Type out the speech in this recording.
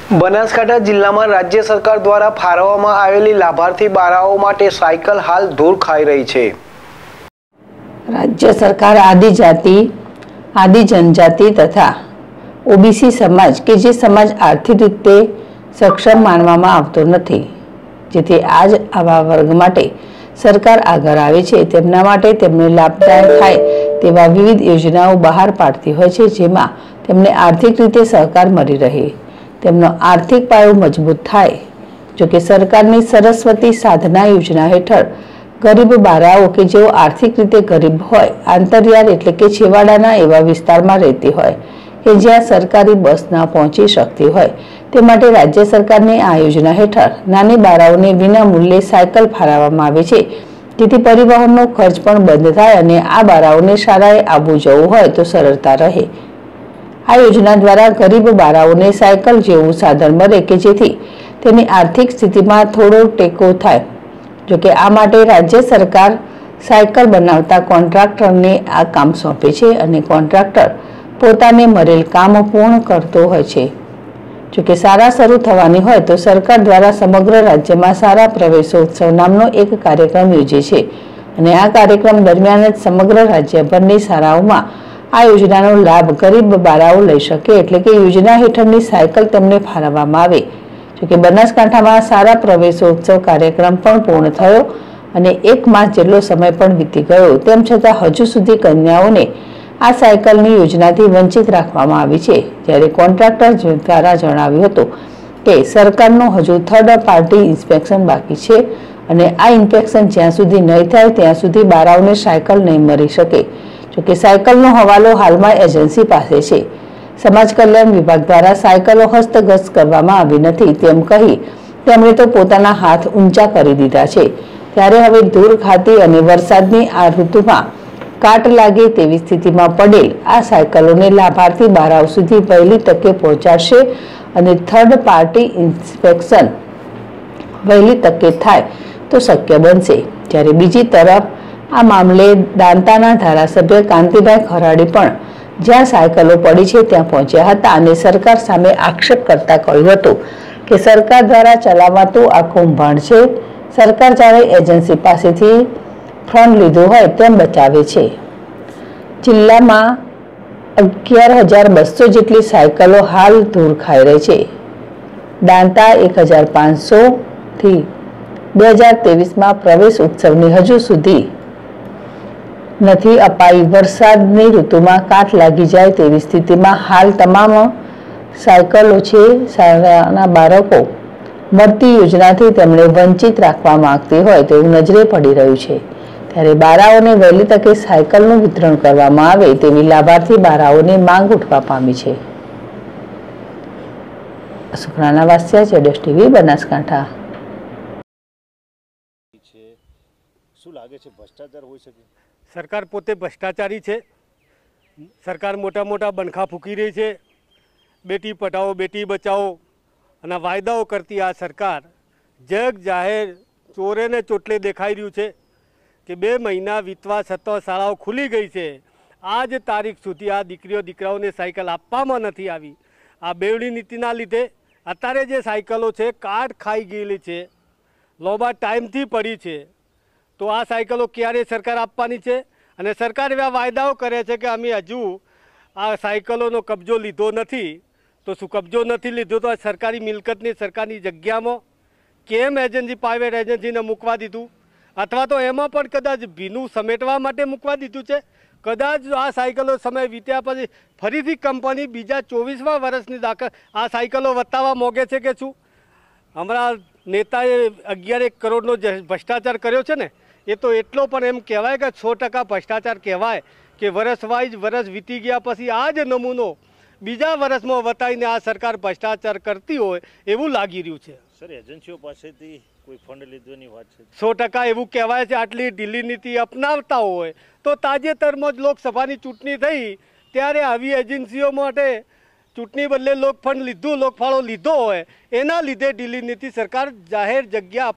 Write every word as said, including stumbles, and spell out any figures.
બનાસકાંઠા જિલ્લામાં રાજ્ય સરકાર દ્વારા ફાળવવામાં આવેલી લાભાર્થી બાળાઓ માટે સાયકલ હાલ ધૂળ ખાઈ રહી છે। રાજ્ય સરકાર આદિજાતિ આદિ જનજાતિ તથા ઓબીસી સમાજ કે જે સમાજ આર્થિક રીતે સક્ષમ માનવામાં આવતો નથી, જેથી આજ આવા વર્ગ માટે સરકાર આગળ આવે છે, તેમના માટે તેમને લાભદાયક થાય તેવા વિવિધ યોજનાઓ બહાર પાડતી હોય છે, જેમાં તેમને આર્થિક રીતે સહકાર મળી રહે, તેમનો આર્થિક પાયો મજબૂત થાય। જો કે સરકારની સરસ્વતી સાધના યોજના હેઠળ ગરીબ બાળાઓ કે જેઓ આર્થિક રીતે ગરીબ હોય, આંતરિયાળ એટલે કે છેવાડાના એવા વિસ્તારમાં રહેતી હોય કે જ્યાં સરકારી બસ ન પહોંચી શકતી હોય, તે માટે રાજ્ય સરકારની આ યોજના હેઠળ નાની બાળાઓને વિના મૂલ્યે સાયકલ ફાળવવામાં આવે છે, જેથી પરિવહનનો ખર્ચ પણ બંધ થાય અને આ બાળાઓને શાળાએ આવવું જવું હોય તો સરળતા રહે। આ યોજના દ્વારા ગરીબ બાળાઓને સાયકલ જેવું સાધન મળે કે જેથી તેની આર્થિક સ્થિતિમાં થોડો ટેકો થાય। જો કે આ માટે રાજ્ય સરકાર સાયકલ બનાવતા કોન્ટ્રાક્ટરને આ કામ સોંપે છે અને કોન્ટ્રાક્ટર પોતાને મળેલ કામ પૂર્ણ કરતો હોય છે। જો કે શાળા શરૂ થવાની હોય તો સરકાર દ્વારા સમગ્ર રાજ્યમાં શાળા પ્રવેશોત્સવ નામનો એક કાર્યક્રમ યોજે છે અને આ કાર્યક્રમ દરમિયાન જ સમગ્ર રાજ્યભરની શાળાઓમાં આ યોજનાનો લાભ ગરીબ બાળાઓ લઈ શકે, એટલે કે યોજના હેઠળની સાયકલ તેમને ફાળવવામાં આવે। જો કે બનાસકાંઠામાં શાળા પ્રવેશોત્સવ કાર્યક્રમ પણ પૂર્ણ થયો અને એક માસ જેટલો સમય પણ વીતી ગયો, તેમ છતાં હજુ સુધી કન્યાઓને આ સાયકલની યોજનાથી વંચિત રાખવામાં આવી છે। જ્યારે કોન્ટ્રાક્ટર દ્વારા જણાવ્યું હતું કે સરકારનું હજુ થર્ડ પાર્ટી ઇન્સ્પેક્શન બાકી છે અને આ ઇન્સ્પેક્શન જ્યાં સુધી નહીં થાય ત્યાં સુધી બાળાઓને સાયકલ નહીં મળી શકે। જો કે સાયકલનો હવાલો હાલમાં એજન્સી પાસે છે। સમાજ કલ્યાણ વિભાગ દ્વારા સાયકલો હસ્તગત કરવામાં આવી નથી તેમ કહી તેમણે તો પોતાના હાથ ઊંચા કરી દીધા છે। ત્યારે હવે ધૂળ ખાતી અને વરસાદની આ ઋતુમાં કાટ લાગે તેવી સ્થિતિમાં પડેલ આ સાયકલોને લાભાર્થી બાળાઓ સુધી વહેલી તકે પહોંચાડશે અને થર્ડ પાર્ટી ઇન્સ્પેક્શન વહેલી તકે થાય તો શક્ય બનશે। જ્યારે બીજી તરફ આ મામલે દાંતાના ધારાસભ્ય કાંતિભાઈ ખરાડી પણ જ્યાં સાયકલો પડી છે ત્યાં પહોંચ્યા હતા અને સરકાર સામે આક્ષેપ કરતા કહ્યું હતું કે સરકાર દ્વારા ચલાવાતું આ કૌભાંડ છે। સરકાર જ્યારે એજન્સી પાસેથી ફંડ લીધું હોય તેમ બચાવે છે। જિલ્લામાં અગિયાર હજાર બસો જેટલી સાયકલો હાલ ધૂળ ખાઈ રહી છે। દાંતા એક હજાર પાંચસો થી બે હજાર ત્રેવીસમાં પ્રવેશ ઉત્સવની હજુ સુધી નથી અપાઈ। વરસાદની ઋતુમાં કાટ લાગી જાય તેવી સ્થિતિમાં હાલ તમામ સાયકલો છે। શાળાના બાળકો મળતી યોજનાથી તેમને વંચિત રાખવા માંગતી હોય તેવું નજરે પડી રહ્યું છે। ત્યારે બાળાઓને વહેલી તકે સાયકલનું વિતરણ કરવામાં આવે તેવી લાભાર્થી બાળાઓને માંગ ઉઠવા પામી છે। સુખરાણા વાસ્યા, જેડેશ ટીવી, બનાસકાંઠા। શું લાગે છે ભ્રષ્ટાચાર હોઈ શકે? સરકાર પોતે ભ્રષ્ટાચારી છે। સરકાર મોટા મોટા બનખા ફૂંકી રહી છે, બેટી પઢાઓ બેટી બચાવો અને વાયદાઓ કરતી આ સરકાર જગ જાહેર ચોરે ને ચોટલે દેખાઈ રહ્યું છે કે બે મહિના વીતવા છતાં શાળાઓ ખુલી ગઈ છે, આજ તારીખ સુધી આ દીકરીઓ દીકરાઓને સાયકલ આપવામાં નથી આવી। આ બેવડી નીતિના લીધે અત્યારે જે સાયકલો છે કાટ ખાઈ ગયેલી છે, લોબા ટાઈમથી પડી છે, તો આ સાયકલો ક્યારે સરકાર આપવાની છે? અને સરકાર એવા વાયદાઓ કરે છે કે અમે હજુ આ સાયકલોનો કબજો લીધો નથી, તો શું કબજો નથી લીધો તો સરકારી મિલકતની સરકારની જગ્યામાં કેમ એજન્સી પ્રાઇવેટ એજન્સીને મૂકવા દીધું? અથવા તો એમાં પણ કદાચ ભીનું સમેટવા માટે મૂકવા દીધું છે? કદાચ આ સાયકલો સમય વીત્યા પછી ફરીથી કંપની બીજા ચોવીસમાં વર્ષની દાખલ આ સાયકલો વતાવવા મોગે છે કે શું? હમણાં નેતાએ અગિયાર એક કરોડનો ભ્રષ્ટાચાર કર્યો છે ને, એ તો એટલો પણ એમ કહેવાય કે સો ટકા ભ્રષ્ટાચાર કહેવાય કે વર્ષ વાઇઝ વર્ષ વીતી ગયા પછી આ જ નમૂનો બીજા વર્ષમાં વતાવીને આ સરકાર ભ્રષ્ટાચાર કરતી હોય એવું લાગી રહ્યું છે। સર, એજન્સીઓ પાસેથી કોઈ ફંડ લીધવાની વાત છે? સો ટકા એવું કહેવાય છે। આટલી ઢીલી નીતિ અપનાવતા હોય તો તાજેતરમાં જ લોકસભાની ચૂંટણી થઈ ત્યારે આવી એજન્સીઓ માટે ચૂંટણી બદલે લોક ફંડ લીધું, લોકફાળો લીધો હોય એના લીધે ઢીલી નીતિ સરકાર જાહેર જગ્યા